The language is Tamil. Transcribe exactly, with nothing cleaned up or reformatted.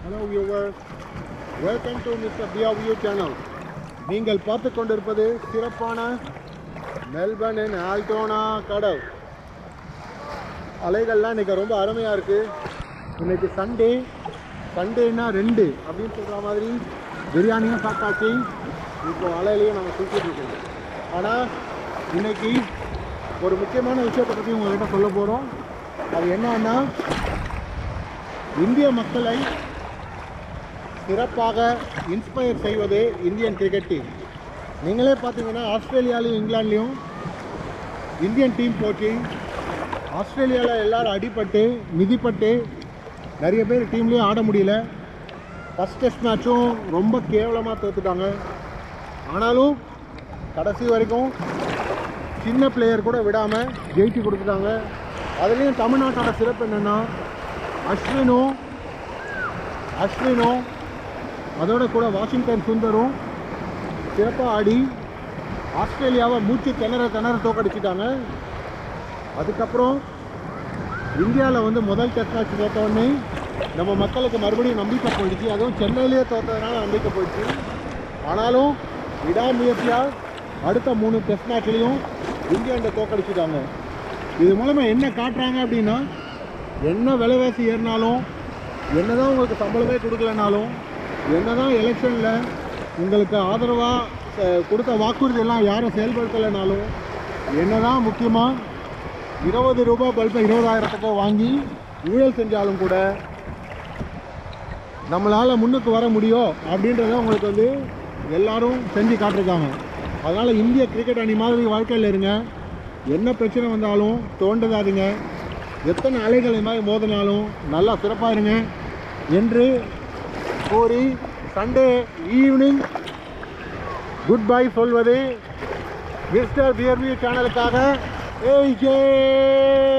Hello viewers, welcome to Mister Biaview channel. நீங்கள் பார்த்து கொண்டிருப்பது சிறப்பான மெல்பர்னின் ஆல்டோனா கடல். அலைகள்லாம் இன்றைக்கி ரொம்ப அருமையாக இருக்குது. இன்றைக்கி சண்டே சண்டேன்னா ரெண்டு அப்படின்னு சொல்கிற மாதிரி பிரியாணியும் சாப்பிட்டாச்சு. இப்போ அலையிலையும் நாங்கள் சுற்றிட்டு இருக்கோம். ஆனால் இன்றைக்கி ஒரு முக்கியமான விஷயத்தை பற்றி உங்கள்கிட்ட சொல்ல போகிறோம். அது என்னன்னா, இந்திய மக்களை சிறப்பாக இன்ஸ்பயர் செய்வது இந்தியன் கிரிக்கெட் டீம். நீங்களே பார்த்தீங்கன்னா ஆஸ்திரேலியாலையும் இங்கிலாந்துலேயும் இந்தியன் டீம் போச்சு. ஆஸ்திரேலியாவில் எல்லோரும் அடிபட்டு மிதிப்பட்டு நிறைய பேர் டீம்லேயும் ஆட முடியல. ஃபஸ்ட் டெஸ்ட் மேட்சும் ரொம்ப கேவலமாக தோற்றுட்டாங்க. ஆனாலும் கடைசி வரைக்கும் சின்ன பிளேயர் கூட விடாமல் ஜெயிச்சு கொடுத்துட்டாங்க. அதுலேயும் தமிழ்நாட்டோட சிறப்பு என்னென்னா, அஸ்வினும் அஸ்வினும் அதோட கூட வாஷிங்டன் சுந்தரும் சிறப்பாக ஆடி ஆஸ்திரேலியாவை மூச்சு திணற திணற தோக்கடிச்சிட்டாங்க. அதுக்கப்புறம் இந்தியாவில் வந்து முதல் டெஸ்ட் மேட்ச் தோற்றோடனே நம்ம மக்களுக்கு மறுபடியும் நம்பிக்கை போயிடுச்சு. அதுவும் சென்னையிலேயே தோற்றதுனால நம்பிக்கை போயிடுச்சு. ஆனாலும் விடாமுயற்சியாக அடுத்த மூணு டெஸ்ட் மேட்ச்லேயும் இந்தியாண்ட தோக்கடிச்சிட்டாங்க. இது மூலமாக என்ன காட்டுறாங்க அப்படின்னா, என்ன விலைவாசி ஏறினாலும், என்ன தான் உங்களுக்கு சம்பளமே கொடுக்கலனாலும், என்ன தான் எலெக்ஷனில் உங்களுக்கு ஆதரவாக கொடுத்த வாக்குறுதியெல்லாம் யாரும் செயல்படுத்தலைனாலும், என்ன தான் முக்கியமாக இருபது ரூபா பல்பை இருபதாயிரத்துக்கோ வாங்கி ஊழல் செஞ்சாலும் கூட நம்மளால் முன்னுக்கு வர முடியும் அப்படின்றத உங்களுக்கு வந்து எல்லாரும் செஞ்சு காட்டிருக்காங்க. அதனால் இந்திய கிரிக்கெட் அணி மாதிரி வாழ்க்கையில் இருங்க. என்ன பிரச்சனை வந்தாலும் தோண்டதாதுங்க. எத்தனை அலைகள் மாதிரி மோதினாலும் நல்லா சிறப்பாக இருங்க என்று கூறி சண்டே ஈவினிங் குட் பை சொல்வது மிஸ்டர் பியர்வியூ சேனலுக்காக ஏய் ஜே.